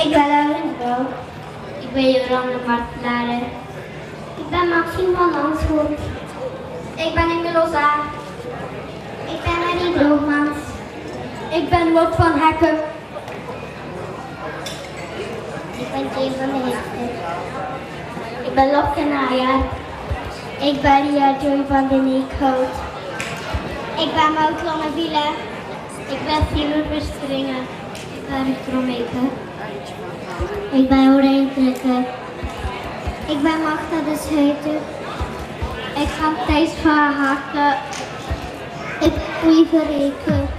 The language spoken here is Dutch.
Ik ben Laurens Bouw. Ik ben Jolande Martelaar. Ik ben Maxime van Landschot. Ik ben inmiddels A. Ik ben Marie Droogmans. Ik ben Lot van Hekken. Ik ben Jane van de Hechten. Ik ben Lopke Najaar. Ik ben Ria Joy van de Neekhout. Ik ben Maud Lonnewiele. Ik ben Simon Verstringen. Ik ben Ruud Romeke. Ik ben Orijn Trekke. Ik ben Magda de Schuiter. Ik ga Thijs van Haken. Ik ben Oei Verreken.